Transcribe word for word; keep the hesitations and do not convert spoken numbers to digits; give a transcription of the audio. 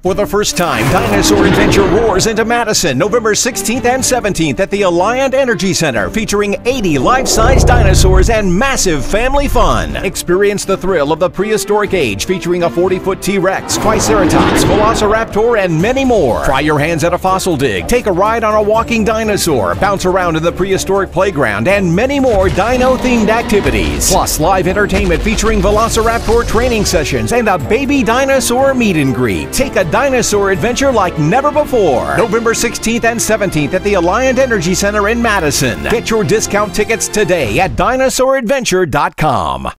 For the first time, Dinosaur Adventure roars into Madison, November sixteenth and seventeenth at the Alliant Energy Center, featuring eighty life-size dinosaurs and massive family fun. Experience the thrill of the prehistoric age, featuring a forty-foot T-Rex, Triceratops, Velociraptor, and many more. Try your hands at a fossil dig, take a ride on a walking dinosaur, bounce around in the prehistoric playground, and many more dino-themed activities. Plus, live entertainment featuring Velociraptor training sessions and a baby dinosaur meet and greet. Take a dinosaur adventure like never before. November sixteenth and seventeenth at the Alliant Energy Center in Madison. Get your discount tickets today at dinosaur adventure dot com.